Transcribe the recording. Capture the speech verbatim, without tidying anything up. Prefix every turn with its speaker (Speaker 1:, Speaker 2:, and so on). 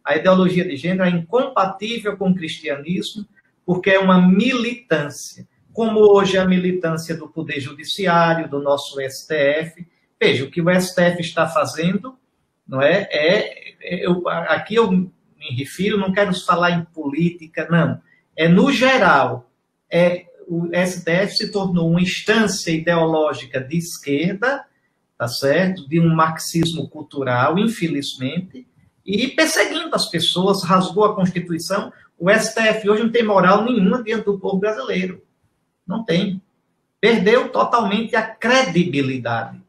Speaker 1: a ideologia de gênero é incompatível com o cristianismo, porque é uma militância. Como hoje a militância do Poder Judiciário, do nosso S T F. Veja, o que o S T F está fazendo, não é? é, é eu, aqui eu me refiro, não quero falar em política, não. É no geral. É, o S T F se tornou uma instância ideológica de esquerda, tá certo? De um marxismo cultural, infelizmente, e perseguindo as pessoas, rasgou a Constituição. O S T F hoje não tem moral nenhuma diante do povo brasileiro. Não tem. Perdeu totalmente a credibilidade.